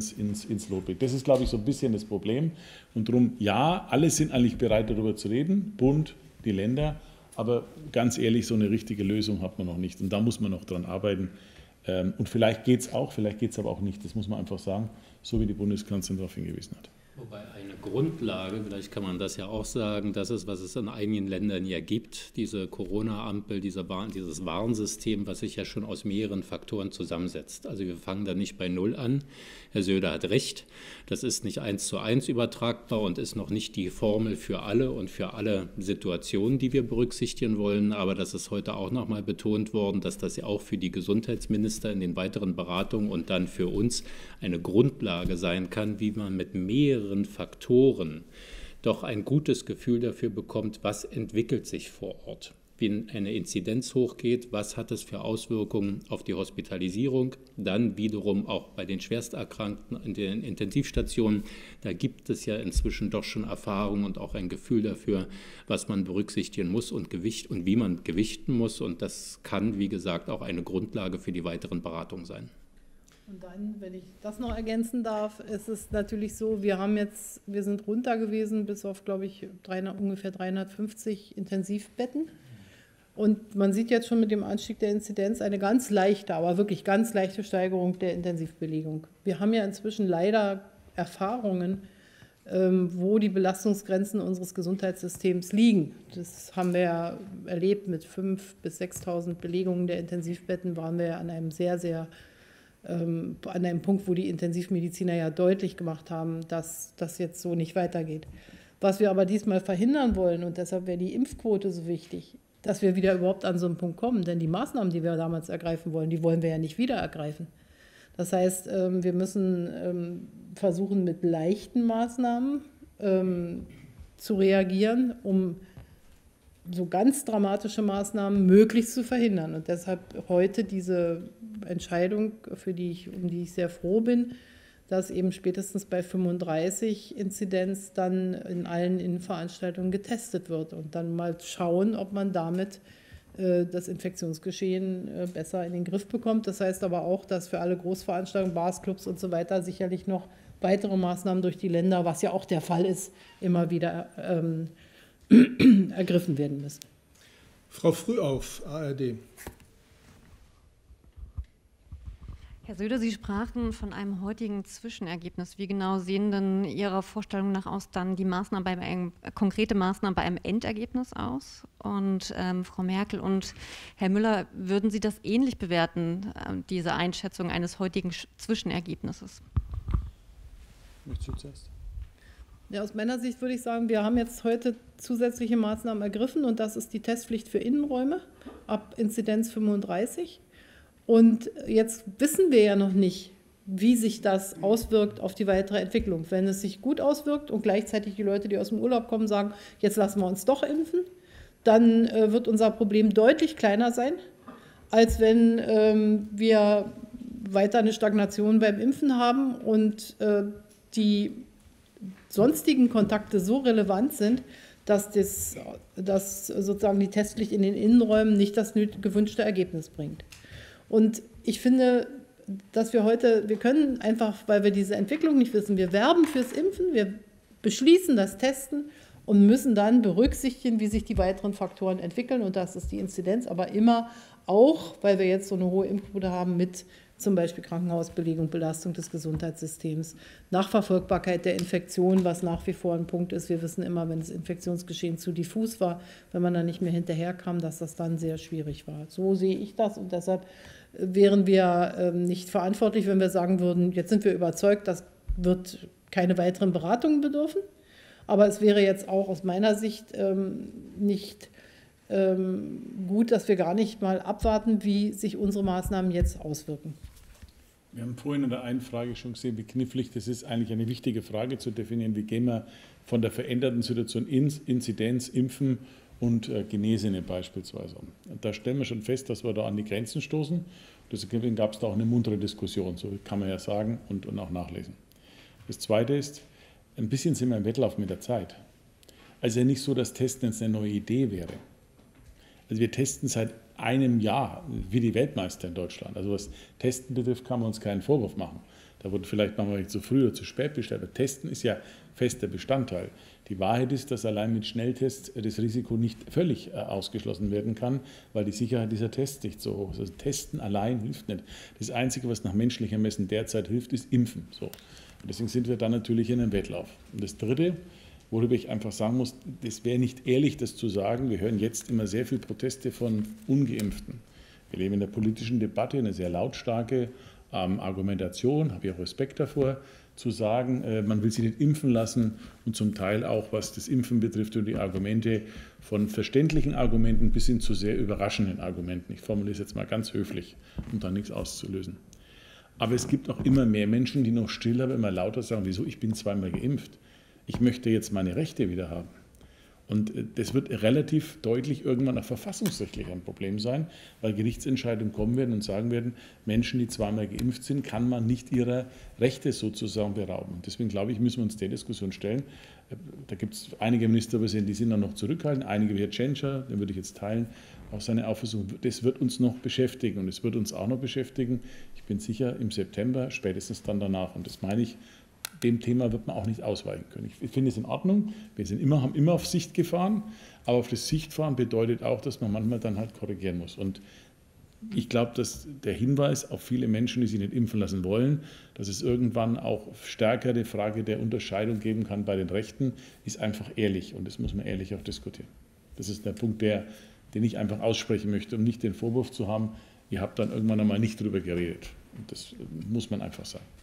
ins Lot bringt. Das ist, glaube ich, so ein bisschen das Problem. Und darum, ja, alle sind eigentlich bereit, darüber zu reden, Bund, die Länder, aber ganz ehrlich, so eine richtige Lösung hat man noch nicht. Und da muss man noch dran arbeiten. Und vielleicht geht es auch, vielleicht geht es aber auch nicht. Das muss man einfach sagen, so wie die Bundeskanzlerin darauf hingewiesen hat. Wobei eine Grundlage, vielleicht kann man das ja auch sagen, das ist, was es in einigen Ländern ja gibt, diese Corona-Ampel, dieses Warnsystem, was sich ja schon aus mehreren Faktoren zusammensetzt. Also wir fangen da nicht bei Null an. Herr Söder hat recht, das ist nicht 1:1 übertragbar und ist noch nicht die Formel für alle und für alle Situationen, die wir berücksichtigen wollen. Aber das ist heute auch noch mal betont worden, dass das ja auch für die Gesundheitsminister in den weiteren Beratungen und dann für uns eine Grundlage sein kann, wie man mit mehreren Faktoren doch ein gutes Gefühl dafür bekommt, was entwickelt sich vor Ort. Wenn eine Inzidenz hochgeht, was hat es für Auswirkungen auf die Hospitalisierung, dann wiederum auch bei den Schwersterkrankten in den Intensivstationen. Da gibt es ja inzwischen doch schon Erfahrungen und auch ein Gefühl dafür, was man berücksichtigen muss und wie man gewichten muss. Und das kann, wie gesagt, auch eine Grundlage für die weiteren Beratungen sein. Und dann, wenn ich das noch ergänzen darf, ist es natürlich so, wir sind runter gewesen bis auf, glaube ich, ungefähr 350 Intensivbetten. Und man sieht jetzt schon mit dem Anstieg der Inzidenz eine ganz leichte, aber wirklich ganz leichte Steigerung der Intensivbelegung. Wir haben ja inzwischen leider Erfahrungen, wo die Belastungsgrenzen unseres Gesundheitssystems liegen. Das haben wir ja erlebt mit 5.000 bis 6.000 Belegungen der Intensivbetten, waren wir ja an einem an einem Punkt, wo die Intensivmediziner ja deutlich gemacht haben, dass das jetzt so nicht weitergeht. Was wir aber diesmal verhindern wollen, und deshalb wäre die Impfquote so wichtig, dass wir wieder überhaupt an so einen Punkt kommen. Denn die Maßnahmen, die wir damals ergreifen wollen, die wollen wir ja nicht wieder ergreifen. Das heißt, wir müssen versuchen, mit leichten Maßnahmen zu reagieren, um so ganz dramatische Maßnahmen möglichst zu verhindern. Und deshalb heute diese Entscheidung, um die ich sehr froh bin, dass eben spätestens bei 35 Inzidenz dann in allen Innenveranstaltungen getestet wird und dann mal schauen, ob man damit das Infektionsgeschehen besser in den Griff bekommt. Das heißt aber auch, dass für alle Großveranstaltungen, Bars, Clubs und so weiter sicherlich noch weitere Maßnahmen durch die Länder, was ja auch der Fall ist, immer wieder ergriffen werden müssen. Frau Frühauf, ARD. Herr Söder, Sie sprachen von einem heutigen Zwischenergebnis. Wie genau sehen denn Ihrer Vorstellung nach aus dann die konkrete Maßnahmen bei einem Endergebnis aus? Und Frau Merkel und Herr Müller, würden Sie das ähnlich bewerten, diese Einschätzung eines heutigen Zwischenergebnisses? Möchtest du zuerst? Ja, aus meiner Sicht würde ich sagen, wir haben jetzt heute zusätzliche Maßnahmen ergriffen und das ist die Testpflicht für Innenräume ab Inzidenz 35. Und jetzt wissen wir ja noch nicht, wie sich das auswirkt auf die weitere Entwicklung. Wenn es sich gut auswirkt und gleichzeitig die Leute, die aus dem Urlaub kommen, sagen, jetzt lassen wir uns doch impfen, dann wird unser Problem deutlich kleiner sein, als wenn wir weiter eine Stagnation beim Impfen haben und die sonstigen Kontakte so relevant sind, dass sozusagen die Testpflicht in den Innenräumen nicht das gewünschte Ergebnis bringt. Und ich finde, dass wir können einfach, weil wir diese Entwicklung nicht wissen, wir werben fürs Impfen, wir beschließen das Testen und müssen dann berücksichtigen, wie sich die weiteren Faktoren entwickeln. Und das ist die Inzidenz, aber immer auch, weil wir jetzt so eine hohe Impfquote haben mit zum Beispiel Krankenhausbelegung, Belastung des Gesundheitssystems, Nachverfolgbarkeit der Infektion, was nach wie vor ein Punkt ist. Wir wissen immer, wenn das Infektionsgeschehen zu diffus war, wenn man da nicht mehr hinterherkam, dass das dann sehr schwierig war. So sehe ich das und deshalb wären wir nicht verantwortlich, wenn wir sagen würden, jetzt sind wir überzeugt, das wird keine weiteren Beratungen bedürfen. Aber es wäre jetzt auch aus meiner Sicht nicht gut, dass wir gar nicht mal abwarten, wie sich unsere Maßnahmen jetzt auswirken. Wir haben vorhin in der einen Frage schon gesehen, wie knifflig das ist, eigentlich eine wichtige Frage zu definieren. Wie gehen wir von der veränderten Situation Inzidenz, Impfen und Genesene beispielsweise um? Und da stellen wir schon fest, dass wir da an die Grenzen stoßen. Deswegen gab es da auch eine muntere Diskussion, so kann man ja sagen und auch nachlesen. Das Zweite ist, ein bisschen sind wir im Wettlauf mit der Zeit. Also ja nicht so, dass Testen jetzt eine neue Idee wäre. Also wir testen seit einem Jahr wie die Weltmeister in Deutschland. Also was Testen betrifft, kann man uns keinen Vorwurf machen. Da wurde vielleicht manchmal zu früh oder zu spät bestellt. Aber Testen ist ja fester Bestandteil. Die Wahrheit ist, dass allein mit Schnelltests das Risiko nicht völlig ausgeschlossen werden kann, weil die Sicherheit dieser Tests nicht so hoch ist. Also Testen allein hilft nicht. Das Einzige, was nach menschlichem Messen derzeit hilft, ist Impfen. So. Und deswegen sind wir dann natürlich in einem Wettlauf. Und das Dritte, worüber ich einfach sagen muss, das wäre nicht ehrlich, das zu sagen. Wir hören jetzt immer sehr viel Proteste von Ungeimpften. Wir leben in der politischen Debatte eine sehr lautstarke Argumentation, habe ich auch Respekt davor, zu sagen, man will sich nicht impfen lassen und zum Teil auch, was das Impfen betrifft und die Argumente von verständlichen Argumenten bis hin zu sehr überraschenden Argumenten. Ich formuliere es jetzt mal ganz höflich, um da nichts auszulösen. Aber es gibt auch immer mehr Menschen, die noch still, aber immer lauter sagen, wieso, ich bin zweimal geimpft. Ich möchte jetzt meine Rechte wieder haben. Und das wird relativ deutlich irgendwann auch verfassungsrechtlich ein Problem sein, weil Gerichtsentscheidungen kommen werden und sagen werden, Menschen, die zweimal geimpft sind, kann man nicht ihrer Rechte sozusagen berauben. Deswegen glaube ich, müssen wir uns der Diskussion stellen. Da gibt es einige Ministerpräsidenten, die sind dann noch zurückhaltend, einige wie Herr Tschentscher, den würde ich jetzt teilen, auch seine Auffassung. Das wird uns noch beschäftigen und es wird uns auch noch beschäftigen, ich bin sicher, im September, spätestens dann danach. Und das meine ich, dem Thema wird man auch nicht ausweichen können. Ich finde es in Ordnung, wir haben immer auf Sicht gefahren, aber auf das Sichtfahren bedeutet auch, dass man manchmal dann halt korrigieren muss. Und ich glaube, dass der Hinweis auf viele Menschen, die sich nicht impfen lassen wollen, dass es irgendwann auch stärkere Frage der Unterscheidung geben kann bei den Rechten, ist einfach ehrlich und das muss man ehrlich auch diskutieren. Das ist der Punkt, den ich einfach aussprechen möchte, um nicht den Vorwurf zu haben, ihr habt dann irgendwann einmal nicht drüber geredet. Und das muss man einfach sagen.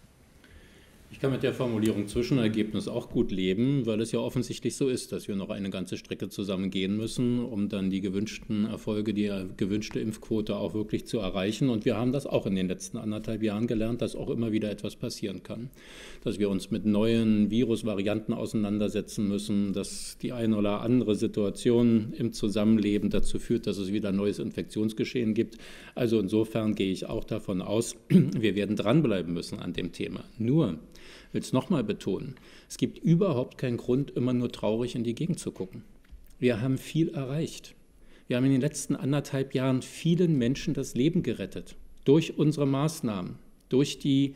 Ich kann mit der Formulierung Zwischenergebnis auch gut leben, weil es ja offensichtlich so ist, dass wir noch eine ganze Strecke zusammen gehen müssen, um dann die gewünschten Erfolge, die gewünschte Impfquote auch wirklich zu erreichen. Und wir haben das auch in den letzten 1,5 Jahren gelernt, dass auch immer wieder etwas passieren kann. Dass wir uns mit neuen Virusvarianten auseinandersetzen müssen, dass die eine oder andere Situation im Zusammenleben dazu führt, dass es wieder ein neues Infektionsgeschehen gibt. Also insofern gehe ich auch davon aus, wir werden dranbleiben müssen an dem Thema. Nur, ich will es nochmal betonen, es gibt überhaupt keinen Grund, immer nur traurig in die Gegend zu gucken. Wir haben viel erreicht. Wir haben in den letzten 1,5 Jahren vielen Menschen das Leben gerettet. Durch unsere Maßnahmen, durch die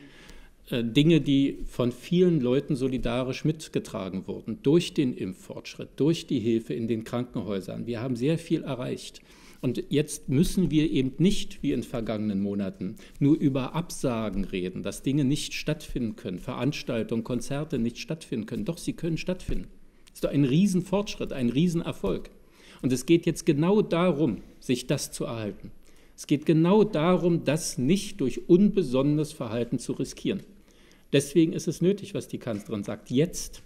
Dinge, die von vielen Leuten solidarisch mitgetragen wurden, durch den Impffortschritt, durch die Hilfe in den Krankenhäusern. Wir haben sehr viel erreicht. Und jetzt müssen wir eben nicht, wie in vergangenen Monaten, nur über Absagen reden, dass Dinge nicht stattfinden können, Veranstaltungen, Konzerte nicht stattfinden können. Doch, sie können stattfinden. Das ist doch ein Riesenfortschritt, ein Riesenerfolg. Und es geht jetzt genau darum, sich das zu erhalten. Es geht genau darum, das nicht durch unbesonnenes Verhalten zu riskieren. Deswegen ist es nötig, was die Kanzlerin sagt, jetzt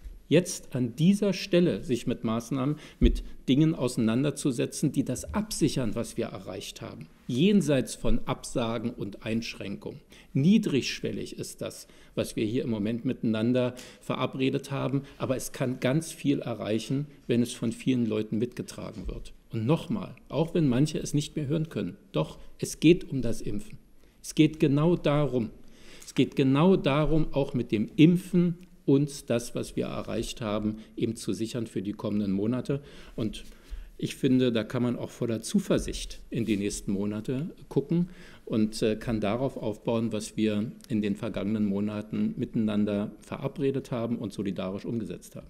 an dieser Stelle sich mit Maßnahmen, mit Dingen auseinanderzusetzen, die das absichern, was wir erreicht haben. Jenseits von Absagen und Einschränkungen. Niedrigschwellig ist das, was wir hier im Moment miteinander verabredet haben, aber es kann ganz viel erreichen, wenn es von vielen Leuten mitgetragen wird. Und nochmal, auch wenn manche es nicht mehr hören können, doch, es geht um das Impfen. Es geht genau darum. Es geht genau darum, auch mit dem Impfen uns das, was wir erreicht haben, eben zu sichern für die kommenden Monate. Und ich finde, da kann man auch voller Zuversicht in die nächsten Monate gucken und kann darauf aufbauen, was wir in den vergangenen Monaten miteinander verabredet haben und solidarisch umgesetzt haben.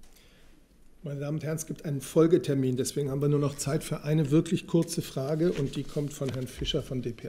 Meine Damen und Herren, es gibt einen Folgetermin, deswegen haben wir nur noch Zeit für eine wirklich kurze Frage und die kommt von Herrn Fischer von dpa.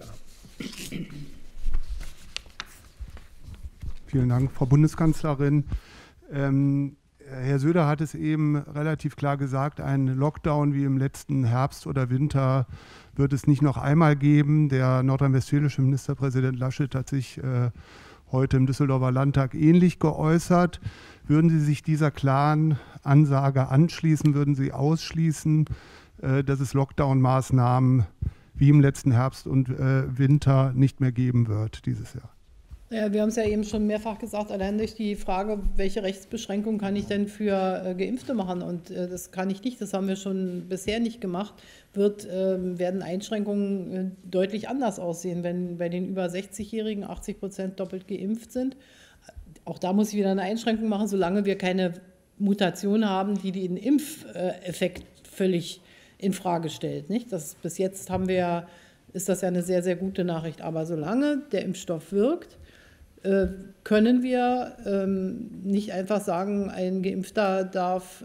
Vielen Dank, Frau Bundeskanzlerin. Herr Söder hat es eben relativ klar gesagt, einen Lockdown wie im letzten Herbst oder Winter wird es nicht noch einmal geben. Der nordrhein-westfälische Ministerpräsident Laschet hat sich heute im Düsseldorfer Landtag ähnlich geäußert. Würden Sie sich dieser klaren Ansage anschließen? Würden Sie ausschließen, dass es Lockdown-Maßnahmen wie im letzten Herbst und Winter nicht mehr geben wird dieses Jahr? Ja, wir haben es ja eben schon mehrfach gesagt, allein durch die Frage, welche Rechtsbeschränkung kann ich denn für Geimpfte machen? Und das kann ich nicht, das haben wir schon bisher nicht gemacht, werden Einschränkungen deutlich anders aussehen, wenn bei den über 60-Jährigen 80% doppelt geimpft sind. Auch da muss ich wieder eine Einschränkung machen, solange wir keine Mutation haben, die den Impfeffekt völlig in Frage stellt. Nicht? Bis jetzt ist das ja eine sehr, sehr gute Nachricht. Aber solange der Impfstoff wirkt, können wir nicht einfach sagen, ein Geimpfter darf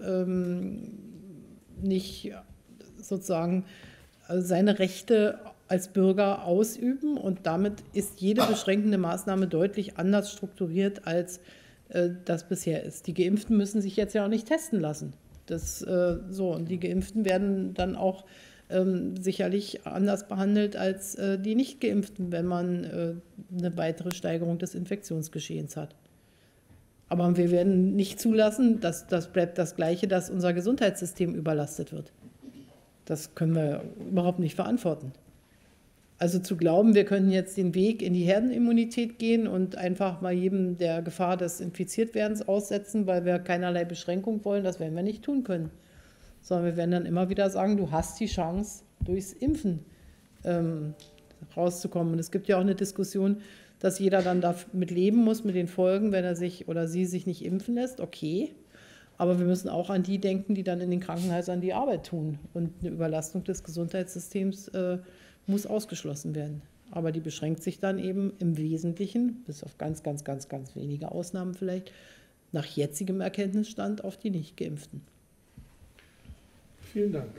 nicht sozusagen seine Rechte als Bürger ausüben. Und damit ist jede beschränkende Maßnahme deutlich anders strukturiert als das bisher ist. Die Geimpften müssen sich jetzt ja auch nicht testen lassen. Und die Geimpften werden dann auch sicherlich anders behandelt als die Nicht-Geimpften, wenn man eine weitere Steigerung des Infektionsgeschehens hat. Aber wir werden nicht zulassen, das bleibt das Gleiche, dass unser Gesundheitssystem überlastet wird. Das können wir überhaupt nicht verantworten. Also zu glauben, wir könnten jetzt den Weg in die Herdenimmunität gehen und einfach mal jedem der Gefahr des Infiziertwerdens aussetzen, weil wir keinerlei Beschränkung wollen, das werden wir nicht tun können. Sondern wir werden dann immer wieder sagen, du hast die Chance, durchs Impfen rauszukommen. Und es gibt ja auch eine Diskussion, dass jeder dann damit leben muss, mit den Folgen, wenn er sich oder sie sich nicht impfen lässt. Okay, aber wir müssen auch an die denken, die dann in den Krankenhäusern die Arbeit tun. Und eine Überlastung des Gesundheitssystems muss ausgeschlossen werden. Aber die beschränkt sich dann eben im Wesentlichen, bis auf ganz, ganz, ganz, ganz wenige Ausnahmen vielleicht, nach jetzigem Erkenntnisstand auf die Nicht-Geimpften. Vielen Dank.